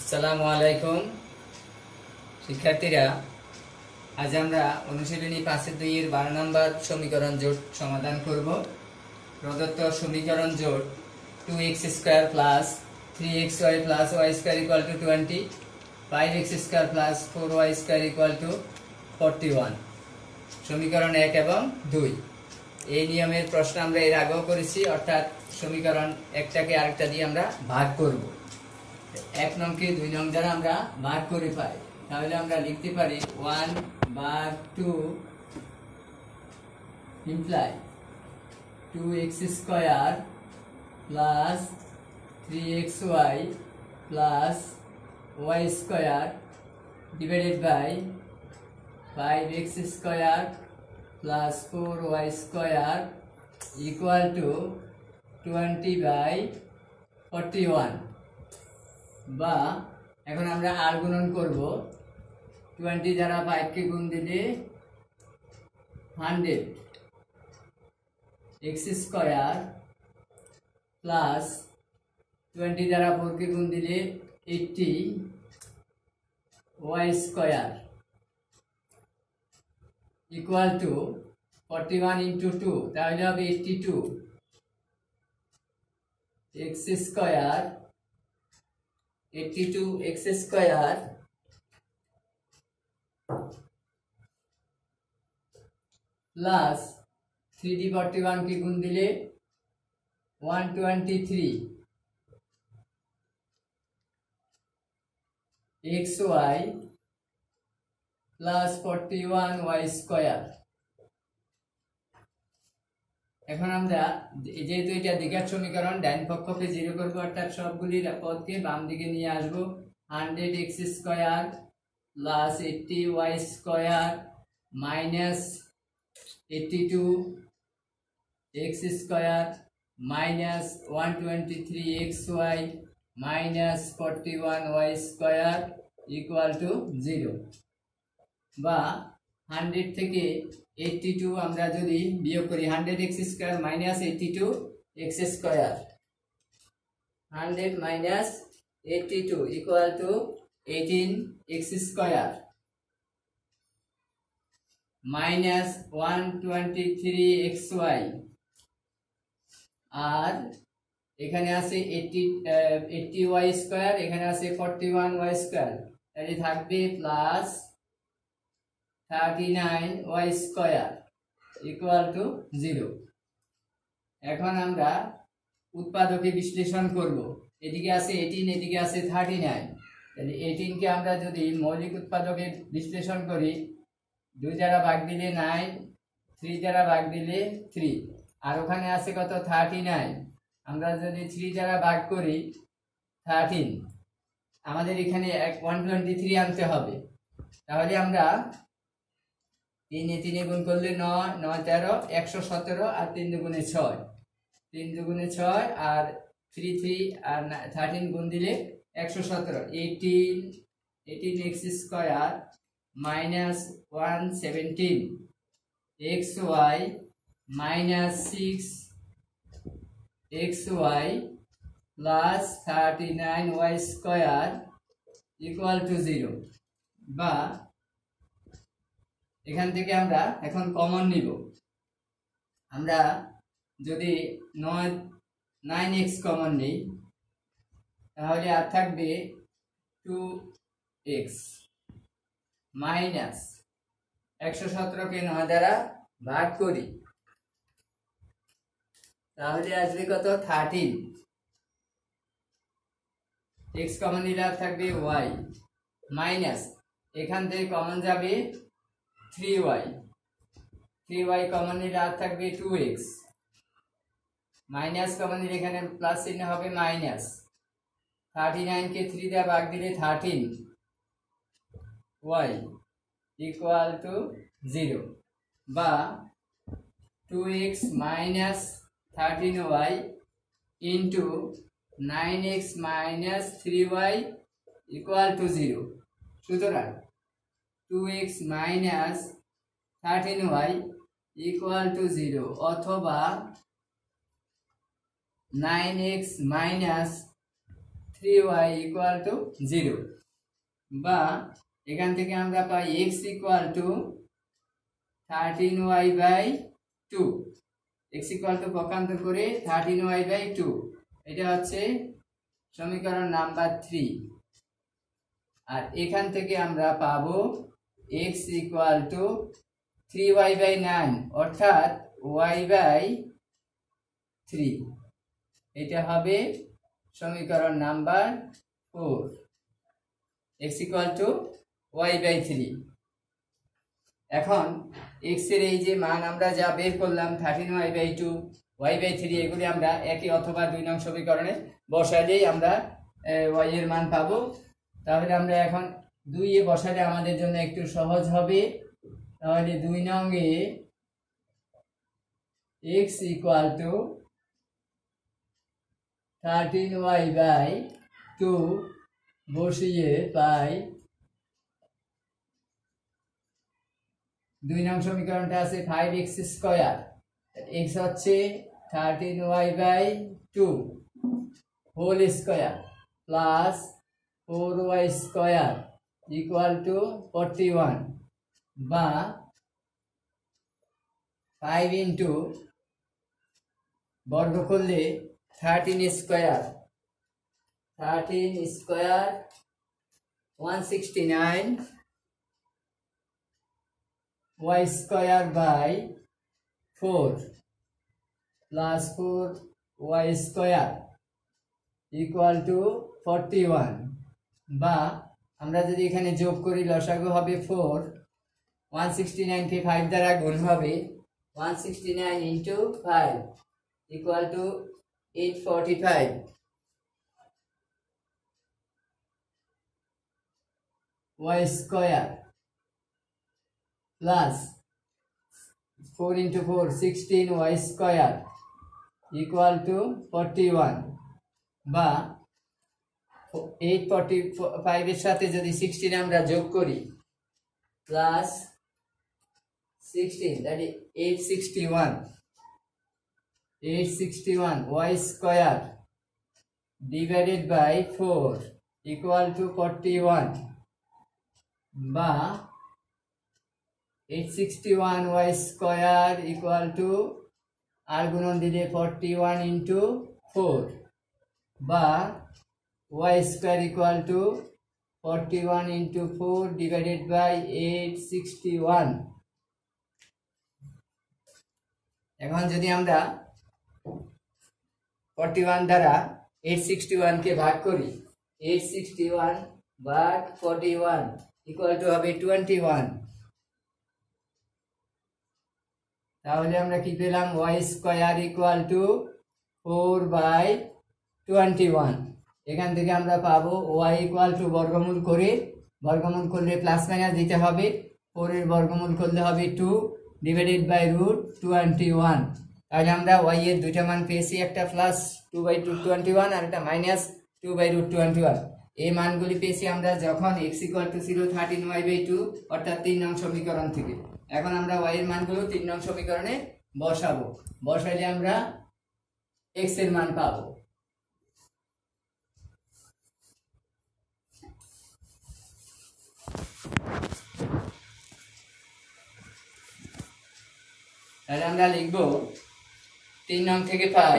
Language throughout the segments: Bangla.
আসসালামু আলাইকুম শিক্ষার্থীরা, আজ আমরা অনুশীলনী 5-2 এর 12 নম্বর সমীকরণ জোট সমাধান করব। প্রদত্ত সমীকরণ জোট 2x² + 3xy + y² = 20, 5x² + 4y² = 41। সমীকরণ 1 এবং 2 এই নিয়মের প্রশ্ন আমরা এর আগেও করেছি, অর্থাৎ সমীকরণ একটাকে আরেকটা দিয়ে আমরা ভাগ করব। 1 নংকে 2 নং দ্বারা আমরা ভাগ করে পাই, তাহলে আমরা লিখতে পারি 1/2 imply 2x² + 3xy + y² divided by 5x² + 4y² equal to 20/41। বা এখন আমরা আর গুণন করব। 20 দ্বারা 5 কে গুণ দিলে 100 x² প্লাস 20 দ্বারা 4 কে গুণ দিলে 80 y² ইকুয়াল টু 41 ইন্টু 2, তাহলে হবে 82 x² প্লাস 3d41 কে গুণ দিলে 123 xy প্লাস 41 y²। এখন আমরা যেহেতু এটা দ্বিঘাত সমীকরণ, ডান পক্ষকে 0 করব, অর্থাৎ সবগুলি পদকে বাম দিকে নিয়ে আসব। 100x² plus 80y² minus 82x² minus 123xy minus 41y² equal to 0। বা 100 থেকে 82 আমরা যদি বিয়োগ করি, 100x² minus 82x², 100 minus 82 equal to 18x² minus 123xy, আর এখানে আছে 80y², এখানে আছে 41y², তাহলে থাকবে প্লাস 39y² ইকুয়াল টু 0। এখন আমরা উৎপাদকে বিশ্লেষণ করব। এদিকে আছে 18, এদিকে আছে 39, তাহলে 18 কে আমরা যদি মৌলিক উৎপাদকে বিশ্লেষণ করি, 2 দ্বারা ভাগ দিলে 9, 3 দ্বারা ভাগ দিলে 3, আর ওখানে আছে কত 39, আমরা যদি 3 দ্বারা ভাগ করি 13, আমাদের এখানে 123 আনতে হবে। তাহলে আমরা 3 গুণ করলে 9, 9 13 117, আর 3 দুগুণে 6, 3 দুগুণে 6, আর 3 আর 13 গুণ দিলে 117, 18x² minus 117 xy minus 6xy plus 39y² equal to 0। বা এখান থেকে আমরা এখন কমন নিব। আমরা যদি 9x কমন নিই, তাহলে আর থাকবে 2x মাইনাস 117 কে 9 দ্বারা ভাগ করি, তাহলে আসবে কত 13, x কমন নিলে আর থাকবে y মাইনাস এখান থেকে কমন যাবে 3y কমন নিলে আর থাকবে 2x মাইনাস কমন নিলে এখানে প্লাস চিহ্ন হবে মাইনাস 39 কে 3 দিয়ে ভাগ দিলে 13y ইকুয়াল টু 0। বা 2x minus 13y into 9x minus 3y equal to 0। সুতরাং 2x minus 13y equal to 0, অথবা 9x minus 3y equal to 0, বা এখান থেকে আমরা পাই x equal to 13y/2, x equal to পক্ষান্তর করে 13y/2, এটা হচ্ছে সমীকরণ নাম্বার 3। আর এখান থেকে আমরা পাবো x ইকুয়াল টু 3y/9 অর্থাৎ y/3, এটা হবে সমীকরণ number 4, x equal two y/3। এখন x এর এই যে মান আমরা যা বের করলাম 13y/2, y/3, এগুলি আমরা একই অথবা 2 নং সমীকরণে বসালেই আমরা y এর মান পাবো। তাহলে আমরা এখন 2 এ বসালে আমাদের জন্য একটু সহজ হবে। তাহলে 2 নং এ x ইকুয়াল টু 13y/2 বসিয়ে পাই 2 নং সমীকরণটা আছে 5x², x হচ্ছে 13y/2 whole square plus 4y² equal to 41, বা 5 ইন্টু বর্গ করলে 13² 169 y²/4 plus 4y² equal to 41, বা আমরা যদি এখানে যোগ করি লসাগু হবে 4, 169 কে 5 দ্বারা গুণ হবে 169 into 5 equal to 845, y² plus 4 into 4 16y² equal to 41, বা 845 এর সাথে যদি 16 আমরা যোগ করি plus 16, that is 861 y² divided by 4 equal to 41, বা 861 y² equal to আর গুণন দিলে 41 ইন্টু 4, বা y² equal to 41 into 4 divided by 861। এখন যদি আমরা 41 দ্বারা 861 কে ভাগ করি, 861 ভাগ 41 ইকুয়াল টু হবে 21, তাহলে আমরা কি পেলাম y² ইকুয়াল টু 4/21। এখান থেকে আমরা পাবো y ইকুয়াল টু বর্গমূল করলে প্লাস মাইনাস দিতে হবে, 4 এর বর্গমূল করলে হবে 2 ডিভাইডেড বাই √21। তাহলে আমরা y এর দুইটা মান পেয়েছি, একটা প্লাস 2/√21 আর একটা মাইনাস 2/√21। এই মানগুলি পেয়েছি আমরা যখন x ইকুয়াল টু 0 13y/2 অর্থাৎ 3 নং সমীকরণ থেকে। এখন আমরা y এর মানগুলো 3 নং সমীকরণে বসাইলে আমরা x এর মান পাবো। তাহলে আমরা লিখব 3 নং থেকে পাই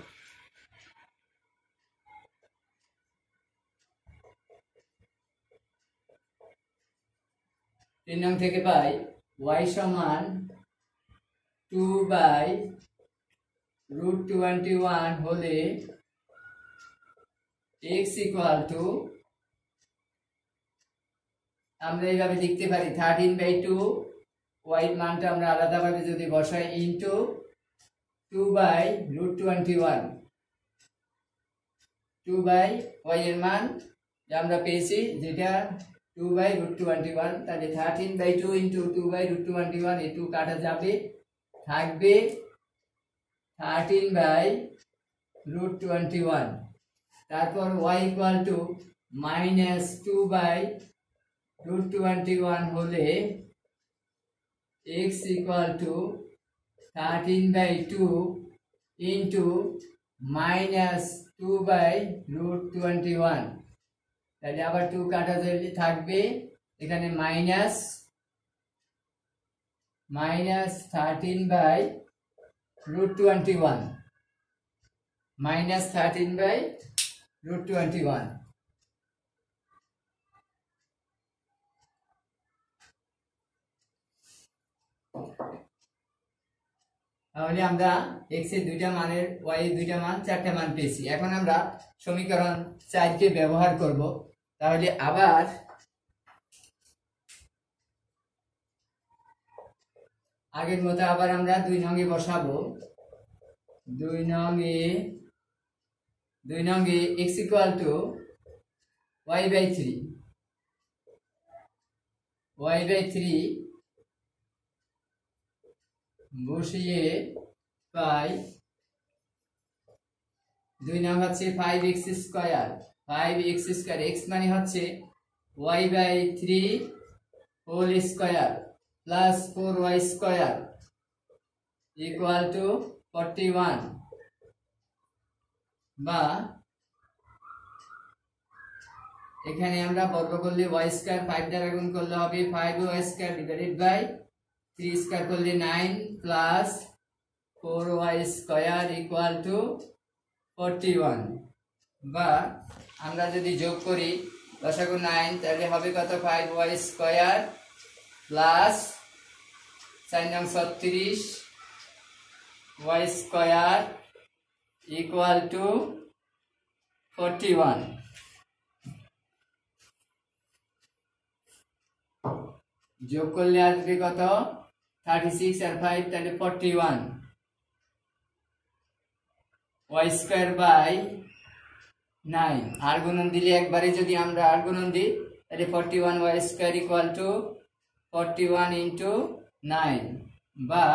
y সমান 2/√21 হলে x ইকুয়াল টু আমরা এইভাবে লিখতে পারি 13/2, y এর মানটা আমরা আলাদাভাবে যদি বসাই ইনটু 2/√21, 2/y এর মান যা আমরা পেয়েছি যেটা 2/√21, তাহলে 13/2 ইনটু 2/√21, এই 2 কাটা যাবে, থাকবে 13/√21। তারপর y ইকুয়াল টু মাইনাস 2/√21 হলে x ইকুয়াল টু 13/2 ইন্টু -2/√21, তাহলে আবার 2 কাটা যাবে, থাকবে এখানে -13/√21, -13/√21। তাহলে আমরা x এর দুইটা মানের, y এর দুইটা মান, চারটা মান পেয়েছি। এখন আমরা সমীকরণ 4 কে ব্যবহার করব। তাহলে আবার আগের মতো আবার আমরা 2 নং এ বসাবো। 2 নং এ x = y/3, y/3 বসিয়ে পাই। 2 নং হচ্ছে 5x², 5x², x মানে হচ্ছে y/3 whole square plus 4y² equal to 41, বা এখানে আমরা বর্গ করলে y² 5 দ্বারা গুণ করলে হবে 5y² ডিভাইডেড বাই 3² করলে 9 প্লাস 4y² ইকুয়াল টু 41, বা আমরা যদি যোগ করি লসাগু 9, তাহলে হবে কত 5y² প্লাস 4 নং 36 y² ইকুয়াল টু 41। যোগ করলে আসবে কত 36 আর 5, তাহলে 41 y² বাই 9। আর গুণন দিলে একবারে যদি আমরা আর গুণন দিই তাহলে 41 y² ইকুয়াল টু 41 ইন্টু 9, বা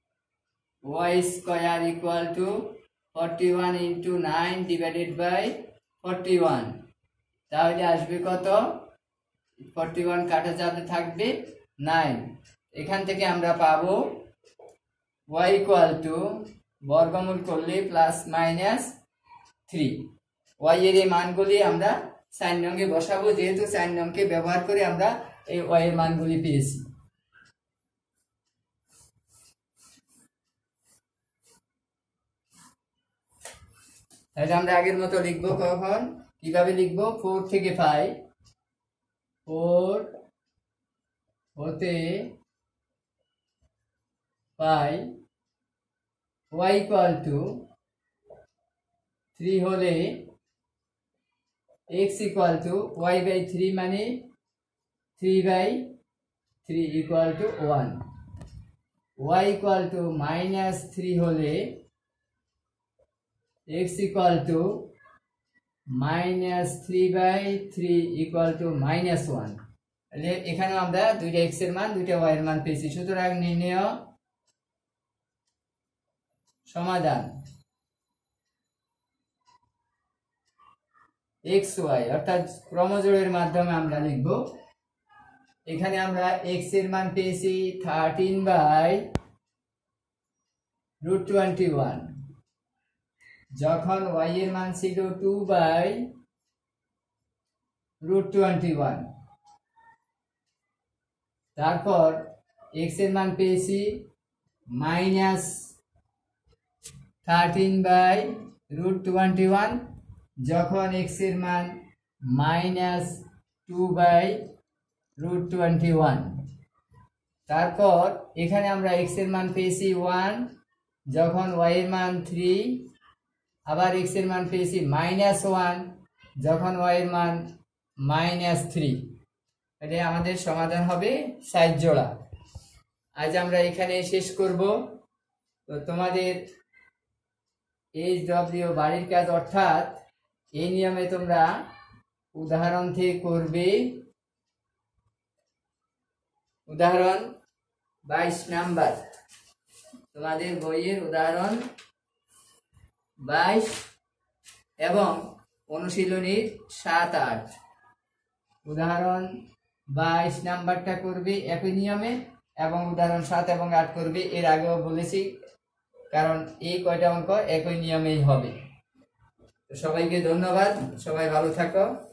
y² equal to 41 into 9 divided by 41, তাহলে আসবে কত 41 কাটা যাবে, থাকবে 9। এখান থেকে আমরা পাবো y ইকুয়াল টু বর্গমূল করলে প্লাস মাইনাস 3। y এর এই মানগুলি আমরা 4 নংয়ে বসাবো, যেহেতু 4 নংকে ব্যবহার করে আমরা এই y এর মানগুলি পেয়েছি। তাহলে আমরা আগের মতো লিখবো। কখন কিভাবে লিখবো? 4 থেকে 5, 4 হতে পাই y ইকুয়াল টু 3 হলে x ইকুয়াল টু y/3 মানে 3/3 equal to 1, y equal to -3 হলে x equal to -3/3 equal to -1। তাহলে এখানে আমরা দুইটা x এর মান, দুইটা y এর মান পেয়েছি। সুতরাং নির্ণেয় সমাধান xy অর্থাৎ ক্রমজোড়ের মাধ্যমে আমরা লিখব। এখানে আমরা x এর মান পেয়েছি 13/√21, যখন y এর মান ছিল 2/√21, তারপর x এর মান পেয়েছি -13/√21, যখন x এর মান -2/√21, তারপর এখানে আমরা x এর মান পেয়েছি 1, যখন y এর মান 3, আবার x এর মান পেয়েছি -1, যখন y এর মান -3। তাহলে আমাদের সমাধান হবে 4 জোড়া। আজ আমরা এখানে শেষ করব। তো তোমাদের HW বাড়ির কাজ, অর্থাৎ এই নিয়মে তোমরা উদাহরণ থেকে করবে। উদাহরণ 22 নাম্বার, তোমাদের বইয়ের উদাহরণ 22 এবং অনুশীলনীর 7, 8। উদাহরণ 22 নাম্বারটা করবে একই নিয়মে, এবং উদাহরণ 7 এবং 8 করবে। এর আগেও বলেছি, কারণ এই কয়টা অঙ্ক একই নিয়মেই হবে। তো সবাইকে ধন্যবাদ, সবাই ভালো থাকো।